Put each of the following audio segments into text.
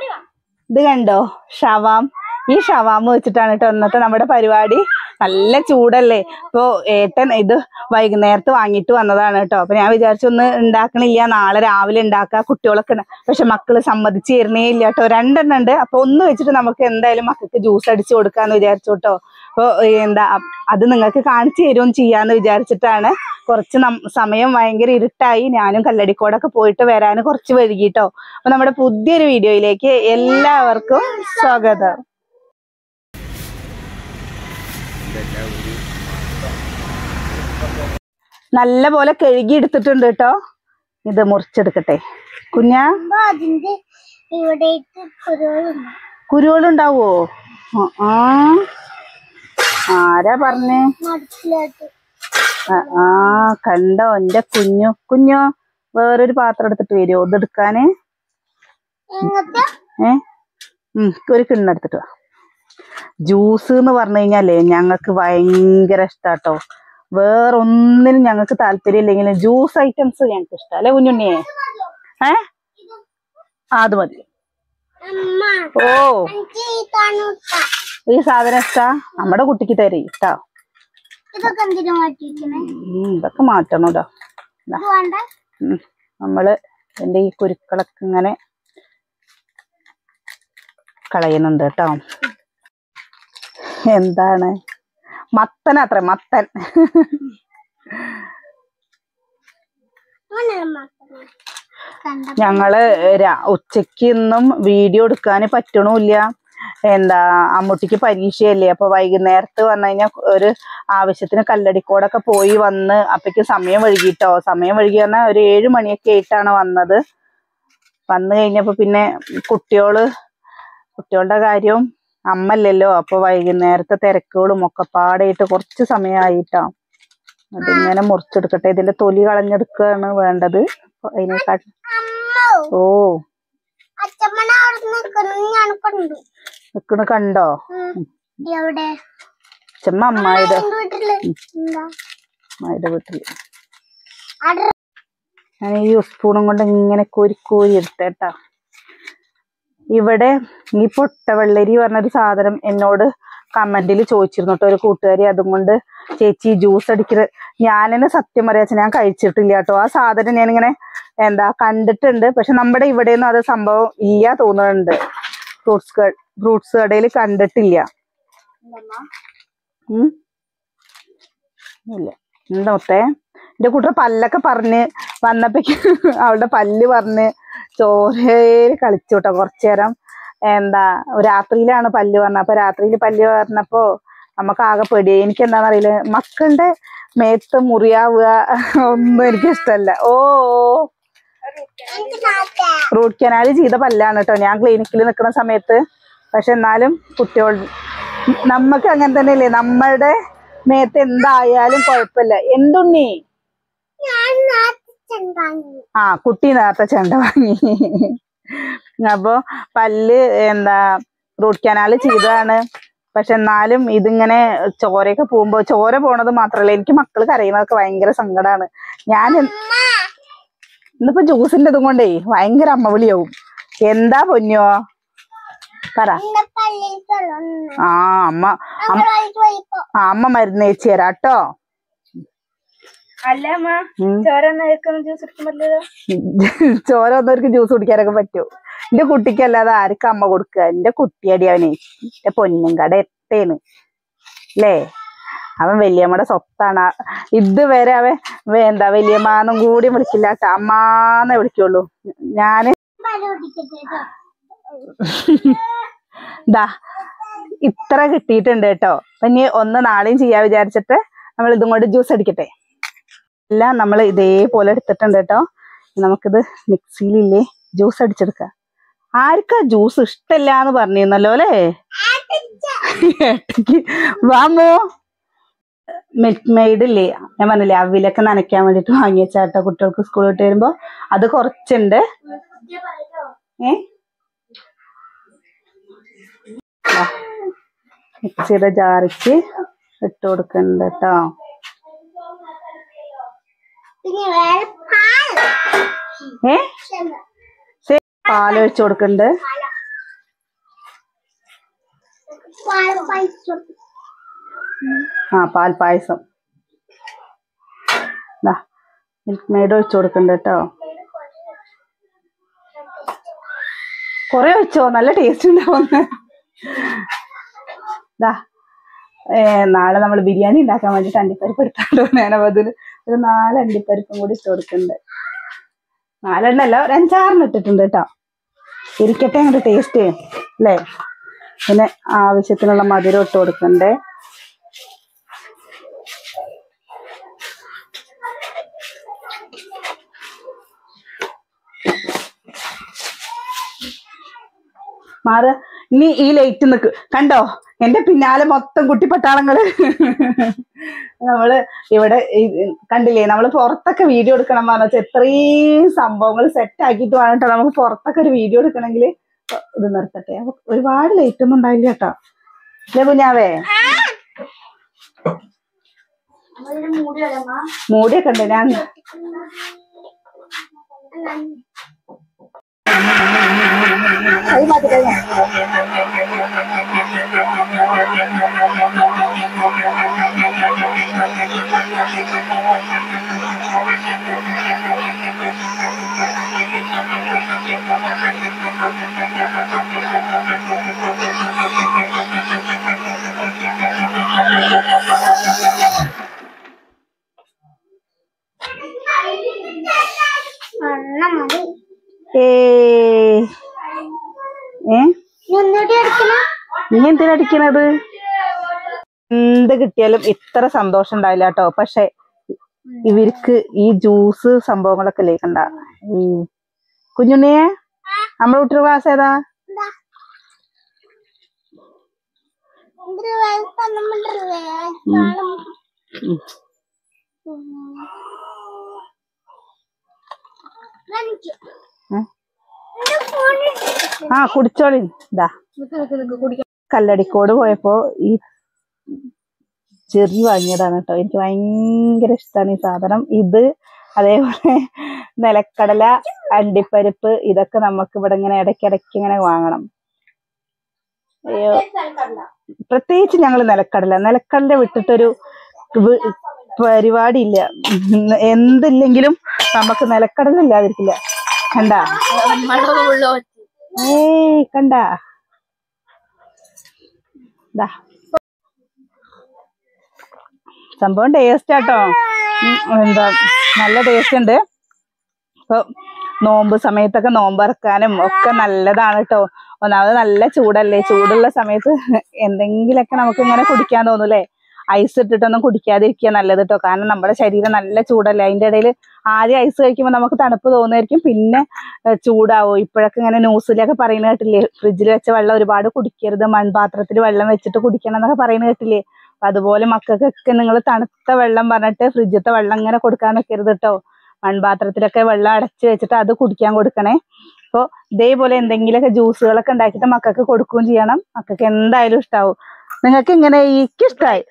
ഇത് കണ്ടോ ഷവാം. ഈ ഷവാമ വെച്ചിട്ടാണ് കേട്ടോ ഇന്നത്തെ നമ്മുടെ പരിപാടി. നല്ല ചൂടല്ലേ. ഇപ്പൊ ഏട്ടൻ ഇത് വൈകുന്നേരത്ത് വാങ്ങിയിട്ട് വന്നതാണ് കേട്ടോ. അപ്പൊ ഞാൻ വിചാരിച്ചൊന്ന് ഉണ്ടാക്കണില്ല, നാളെ രാവിലെ ഉണ്ടാക്കുക, കുട്ടികളൊക്കെ പക്ഷെ മക്കള് സമ്മതിച്ച് തരുന്നേ ഇല്ല കേട്ടോ. 2 എണ്ണം ഉണ്ട്. അപ്പൊ ഒന്ന് വെച്ചിട്ട് നമുക്ക് എന്തായാലും മക്കൾക്ക് ജ്യൂസ് അടിച്ചു കൊടുക്കാന്ന് വിചാരിച്ചു കേട്ടോ. അപ്പൊ അത് നിങ്ങൾക്ക് കാണിച്ചു തരുകയും ചെയ്യാന്ന് വിചാരിച്ചിട്ടാണ്. കുറച്ച് സമയം ഭയങ്കര ഇരുട്ടായി. ഞാനും കല്ലടിക്കോടൊക്കെ പോയിട്ട് വരാൻ കുറച്ച് വൈകിട്ടോ. അപ്പൊ നമ്മുടെ പുതിയൊരു വീഡിയോയിലേക്ക് എല്ലാവർക്കും സ്വാഗതം. നല്ല പോലെ കഴുകി എടുത്തിട്ടുണ്ട് കേട്ടോ. ഇത് മുറിച്ചെടുക്കട്ടെ കുഞ്ഞാ. കുരുകളുണ്ടാവോ? ആരാ പറഞ്ഞേ? കണ്ടോ എന്റെ കുഞ്ഞോ വേറൊരു പാത്രം എടുത്തിട്ട് വരുമോ ഇതെടുക്കാന്? ഒരു കിണ്ണെടുത്തിട്ട് വാ. ജ്യൂസ് എന്ന് പറഞ്ഞു കഴിഞ്ഞാലേ ഞങ്ങൾക്ക് ഭയങ്കര ഇഷ്ടാട്ടോ. വേറൊന്നിനും ഞങ്ങൾക്ക് താല്പര്യം ഇല്ലെങ്കിലും ജ്യൂസ് ഐറ്റംസ് ഞങ്ങൾക്ക് ഇഷ്ടം അല്ലെ കുഞ്ഞുണ്ണിയെ? അത് മതി. ഓ ഈ സാധനം ഇഷ്ടാ? നമ്മുടെ കുട്ടിക്ക് തരേ ഇഷ്ടാ. ഇതൊക്കെ മാറ്റണോടാ. നമ്മള് എന്റെ ഈ കുരുക്കളൊക്കെ ഇങ്ങനെ കളയുന്നുണ്ട് കേട്ടോ. എന്താണ് മത്തൻ? അത്ര മത്തൻ. ഞങ്ങള് ഉച്ചക്ക് ഇന്നും വീഡിയോ എടുക്കാൻ പറ്റണില്ല. അമ്മൂട്ടിക്ക് പരീക്ഷയല്ലേ. അപ്പൊ വൈകുന്നേരത്ത് വന്നു കഴിഞ്ഞാൽ ഒരു ആവശ്യത്തിന് കല്ലടിക്കോടൊക്കെ പോയി വന്ന് അപ്പേക്ക് സമയം വൈകിട്ടോ. സമയം വൈകി പറഞ്ഞാൽ ഒരു 7 മണിയൊക്കെ ആയിട്ടാണ് വന്നത്. വന്നു കഴിഞ്ഞപ്പോ പിന്നെ കുട്ടികളുടെ കാര്യവും അമ്മല്ലല്ലോ. അപ്പൊ വൈകുന്നേരത്തെ തിരക്കുകളും ഒക്കെ പാടായിട്ട് കുറച്ച് സമയമായിട്ടാ. അതിങ്ങനെ മുറിച്ചെടുക്കട്ടെ. ഇതിന്റെ തൊലി കളഞ്ഞെടുക്കുകയാണ് വേണ്ടത്. അതിനെക്കാട്ടും നിക്കണ കണ്ടോ? ചെമ്മ അമ്മായിയുടെ വീട്ടില്. ഞാൻ ഈ സ്പൂണും കൊണ്ട് ഇങ്ങനെ കോരി എടുത്തേട്ടാ. ഇവിടെ ഈ പൊട്ടവെള്ളരി പറഞ്ഞൊരു സാധനം എന്നോട് കമന്റിൽ ചോദിച്ചിരുന്നു കേട്ടോ ഒരു കൂട്ടുകാരി. അതും കൊണ്ട് ചേച്ചി ജ്യൂസ് അടിക്കുന്നത് ഞാനെന്നെ സത്യം പറയാച്ച ഞാൻ കഴിച്ചിട്ടില്ല കേട്ടോ. ആ സാധനം ഞാനിങ്ങനെ കണ്ടിട്ടുണ്ട്. പക്ഷെ നമ്മുടെ ഇവിടെയൊന്നും അത് സംഭവം ഇല്ല തോന്നുന്നുണ്ട്. ഫ്രൂട്ട്സ് കടയിൽ കണ്ടിട്ടില്ല. ഇല്ല എന്താ മൊത്തേ എന്റെ കൂട്ടർ പല്ലൊക്കെ പറഞ്ഞ് വന്നപ്പോഴേക്ക് അവളുടെ പല്ല് പറഞ്ഞ് ചോരയില് കളിച്ചു കേട്ടോ കുറച്ചു നേരം. രാത്രിയിലാണ് പല്ല് പറഞ്ഞത്. അപ്പൊ രാത്രിയിൽ പല്ല് പറഞ്ഞപ്പോ നമുക്ക് ആകെ പേടിയായി. എനിക്ക് എന്താണെന്നറിയില്ല, മക്കളുടെ മേത്ത് മുറിയാവുക ഒന്നും എനിക്ക് ഇഷ്ടമല്ല. റൂട്ട് കനാൽ ചെയ്ത പല്ലാണ് കേട്ടോ ഞാൻ ക്ലിനിക്കിൽ നിൽക്കുന്ന സമയത്ത്. പക്ഷെ എന്നാലും നമുക്ക് അങ്ങനെ തന്നെയല്ലേ, നമ്മളുടെ മേത്ത് എന്തായാലും കുഴപ്പമില്ല. എന്തുണ്ണി? കുട്ടി നേരത്തെ ചെണ്ട വാങ്ങി. അപ്പൊ പല്ല് റൂട്ട് കനാല് ചെയ്തതാണ്. പക്ഷെ എന്നാലും ഇതിങ്ങനെ ചോരയൊക്കെ പോകുമ്പോ, ചോര പോണത് മാത്രല്ല എനിക്ക് മക്കള് കരയുന്നതൊക്കെ ഭയങ്കര സങ്കടമാണ്. ഞാൻ ഇന്നിപ്പോ ജ്യൂസിന്റെ ഇതും കൊണ്ടേ ഭയങ്കര അമ്മവിളിയാവും. എന്താ പൊന്നോ പറ. അമ്മ മരുന്ന് തേച്ച് തരാട്ടോ. ചോര വന്നവർക്ക് ജ്യൂസ് കുടിക്കാനൊക്കെ പറ്റുമോ? എന്റെ കുട്ടിക്ക് അല്ലാതെ ആർക്കും അമ്മ കൊടുക്കുക? എന്റെ കുട്ടിയടി അവനെ. എന്റെ പൊന്നും കട എട്ടേന്ന് അല്ലേ. അവൻ വല്യമ്മയുടെ സ്വത്താണ്. ഇതുവരെ അവൻ വല്യമ്മാന്നും കൂടി വിളിക്കില്ല കേട്ടോ, അമ്മാന്നേ വിളിക്കുള്ളൂ. ഞാന് ഇത്ര കിട്ടിയിട്ടുണ്ട് കേട്ടോ. അപ്പൊ ഇനി ഒന്ന് നാളെയും ചെയ്യാ വിചാരിച്ചിട്ട് നമ്മൾ ഇതും കൊണ്ട് ജ്യൂസ് അടിക്കട്ടെ. എല്ലാം നമ്മൾ ഇതേപോലെ എടുത്തിട്ടുണ്ട് കേട്ടോ. നമുക്കിത് മിക്സിയിലില്ലേ ജ്യൂസ് അടിച്ചെടുക്കാം. ആർക്കാ ജ്യൂസ് ഇഷ്ടല്ല എന്ന് പറഞ്ഞിരുന്നല്ലോ അല്ലേ? ഏട്ടക്ക് വാമോ. മിൽക്ക് മെയ്ഡ് ഇല്ലേ, ഞാൻ പറഞ്ഞില്ലേ അവിലൊക്കെ നനയ്ക്കാൻ വേണ്ടിട്ട് വാങ്ങിയ ചേട്ടാ കുട്ടികൾക്ക് സ്കൂൾ വിട്ട് വരുമ്പോ. അത് കുറച്ചുണ്ട്. മിക്സിയുടെ ജാറിക്ക് ഇട്ട് കൊടുക്കണ്ട കേട്ടോ. പാലൊഴിച്ചു കൊടുക്കണ്ട്. പാൽപ്പായസം. മിൽക്ക് മെയ്ഡ് ഒഴിച്ചു കൊടുക്കണ്ട കേട്ടോ. കൊറേ ഒഴിച്ചോ, നല്ല ടേസ്റ്റ് ഉണ്ടാവുന്ന. നാളെ നമ്മൾ ബിരിയാണി ഉണ്ടാക്കാൻ വേണ്ടിട്ട് അണ്ടിപ്പരിപ്പ് എടുത്താണ്ടോ. ഞാൻ അതിൽ ഒരു 4 അണ്ടിപ്പരിപ്പും കൂടി ഇട്ട് കൊടുക്കുന്നുണ്ട്. 4 എണ്ണല്ല, ഒരു 5-6 ഇട്ടിട്ടുണ്ട് കേട്ടോ. ഇരിക്കട്ടെ അങ്ങോട്ട് ടേസ്റ്റ് അല്ലേ. പിന്നെ ആവശ്യത്തിനുള്ള മധുരം ഇട്ട് കൊടുക്കണ്ടേ. മാറ് ഇനി ഈ ലൈറ്റ് നിക്ക് കണ്ടോ, എന്റെ പിന്നാലെ മൊത്തം കുട്ടിപ്പട്ടാളങ്ങള്. നമ്മള് ഇവിടെ കണ്ടില്ലേ, നമ്മള് പുറത്തൊക്കെ വീഡിയോ എടുക്കണം പറഞ്ഞാൽ എത്രയും സംഭവങ്ങൾ സെറ്റ് ആക്കിയിട്ട് വേണം നമുക്ക് പുറത്തൊക്കെ ഒരു വീഡിയോ എടുക്കണമെങ്കിൽ. ഇത് നിർത്തട്ടെ, ഒരുപാട് ലൈറ്റ് ഒന്നും ഉണ്ടായില്ല കേട്ടോ അല്ലേ കുഞ്ഞാവേ. മൂടിയൊക്കെ ഉണ്ട്. ഞാൻ നീ എന്തിനടിക്കണത്? എന്ത് കിട്ടിയാലും ഇത്ര സന്തോഷം ഉണ്ടാവില്ല കേട്ടോ. പക്ഷെ ഇവർക്ക് ഈ ജ്യൂസ് സംഭവങ്ങളൊക്കെ അല്ലേ കണ്ട. കുഞ്ഞുണ്ണിയെ നമ്മളെ കുട്ടിയുടെ ക്ലാസ് ഏതാ? കുടിച്ചോളി. ഇതാ കല്ലടിക്കോട് പോയപ്പോ ഈ ചെറി വാങ്ങിയതാണ് കേട്ടോ. എനിക്ക് ഭയങ്കര ഇഷ്ടമാണ് ഈ സാധനം. ഇത് അതേപോലെ നിലക്കടല, അണ്ടിപ്പരിപ്പ്, ഇതൊക്കെ നമുക്ക് ഇവിടെ ഇങ്ങനെ ഇടയ്ക്കിടയ്ക്ക് ഇങ്ങനെ വാങ്ങണം. അയ്യോ, പ്രത്യേകിച്ച് ഞങ്ങൾ നിലക്കടല വിട്ടിട്ടൊരു പരിപാടി ഇല്ല. എന്തില്ലെങ്കിലും നമുക്ക് നിലക്കടല ഇല്ലാതിരിക്കില്ല. കണ്ടാ കണ്ടാ സംഭവം ടേസ്റ്റ് ആട്ടോ. എന്താ നല്ല ടേസ്റ്റ് ഉണ്ട്. ഇപ്പൊ നോമ്പ് സമയത്തൊക്കെ നോമ്പറക്കാനും ഒക്കെ നല്ലതാണ് കേട്ടോ. ഒന്നാമത് നല്ല ചൂടല്ലേ. ചൂടുള്ള സമയത്ത് എന്തെങ്കിലൊക്കെ നമുക്ക് ഇങ്ങനെ കുടിക്കാൻ തോന്നൂലേ. ഐസ് ഇട്ടിട്ടൊന്നും കുടിക്കാതിരിക്കുക നല്ലത് കേട്ടോ. കാരണം നമ്മുടെ ശരീരം നല്ല ചൂടല്ലേ. അതിന്റെ ഇടയിൽ ആദ്യം ഐസ് കഴിക്കുമ്പോൾ നമുക്ക് തണുപ്പ് തോന്നുമായിരിക്കും, പിന്നെ ചൂടാവും. ഇപ്പോഴൊക്കെ ഇങ്ങനെ ന്യൂസിലൊക്കെ പറയുന്നത് കേട്ടില്ലേ, ഫ്രിഡ്ജിൽ വെച്ച വെള്ളം ഒരുപാട് കുടിക്കരുത്, മൺപാത്രത്തിൽ വെള്ളം വെച്ചിട്ട് കുടിക്കണം എന്നൊക്കെ പറയുന്നത് കേട്ടില്ലേ. അപ്പൊ അതുപോലെ മക്കൾക്കൊക്കെ നിങ്ങൾ തണുത്ത വെള്ളം പറഞ്ഞിട്ട് ഫ്രിഡ്ജിലത്തെ വെള്ളം ഇങ്ങനെ കൊടുക്കാൻ നിൽക്കരുത് കേട്ടോ. മൺപാത്രത്തിലൊക്കെ വെള്ളം അടച്ചു വെച്ചിട്ട് അത് കുടിക്കാൻ കൊടുക്കണേ. അപ്പോൾ ഇതേപോലെ എന്തെങ്കിലുമൊക്കെ ജ്യൂസുകളൊക്കെ ഉണ്ടാക്കിയിട്ട് മക്കൾക്ക് കൊടുക്കുകയും ചെയ്യണം. മക്കൾക്ക് എന്തായാലും ഇഷ്ടാവും. നിങ്ങൾക്ക് ഇങ്ങനെ എനിക്കിഷ്ടായി.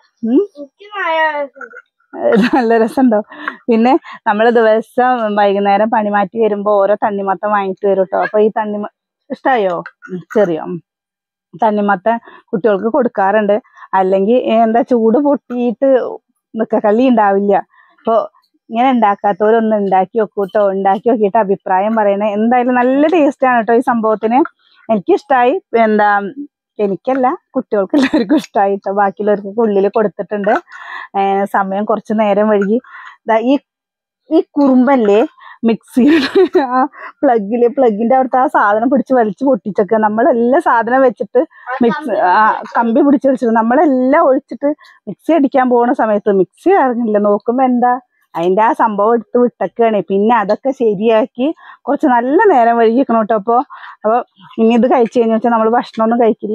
നല്ല രസമുണ്ടോ? പിന്നെ നമ്മൾ ദിവസം വൈകുന്നേരം പണി മാറ്റി വരുമ്പോ ഓരോ തണ്ണിമത്തം വാങ്ങിട്ട് വരും കേട്ടോ. അപ്പൊ ഈ ഇഷ്ടായോ? ചെറിയോ തണ്ണിമത്തൻ കുട്ടികൾക്ക് കൊടുക്കാറുണ്ട്. അല്ലെങ്കിൽ എന്താ ചൂട് പൊട്ടിയിട്ട് കള്ളി ഉണ്ടാവില്ല. അപ്പൊ ഇങ്ങനെ ഉണ്ടാക്കാത്തവരൊന്ന് ഉണ്ടാക്കി വെക്കൂട്ടോ. ഉണ്ടാക്കി നോക്കിയിട്ട് അഭിപ്രായം പറയണേ. എന്തായാലും നല്ല ടേസ്റ്റ് ആണ് കേട്ടോ ഈ സംഭവത്തിന്. എനിക്കിഷ്ടായി. എന്താ എനിക്കല്ല, കുട്ടികൾക്ക് എല്ലാവർക്കും ഇഷ്ടമായി കേട്ടോ. ബാക്കിയുള്ളവർക്കൊക്കെ ഉള്ളിൽ കൊടുത്തിട്ടുണ്ട്. സമയം കുറച്ച് നേരം വഴുകി. ഈ കുറുമ്പല്ലേ മിക്സിയുടെ ആ പ്ലഗിന്റെ അവിടുത്തെ ആ സാധനം പിടിച്ച് വലിച്ചു പൊട്ടിച്ചൊക്കെ നമ്മളെല്ലാ സാധനം വെച്ചിട്ട് കമ്പി പിടിച്ച് വെച്ചിട്ട് നമ്മളെല്ലാം ഒഴിച്ചിട്ട് മിക്സി അടിക്കാൻ പോകുന്ന സമയത്ത് മിക്സി അറിഞ്ഞില്ല. നോക്കുമ്പോ എന്താ അതിന്റെ ആ സംഭവം എടുത്ത് വിട്ടൊക്കെയാണ്. പിന്നെ അതൊക്കെ ശരിയാക്കി കുറച്ച് നല്ല നേരം വഴുകിക്കണം കേട്ടോ. അപ്പൊ ഇനി ഇത് കഴിച്ചു കഴിഞ്ഞു വെച്ചാൽ നമ്മൾ ഭക്ഷണമൊന്നും കഴിക്കില്ല.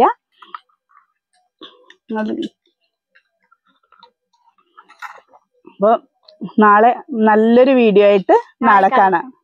അപ്പൊ നാളെ നല്ലൊരു വീഡിയോ ആയിട്ട് നാളെ കാണാം.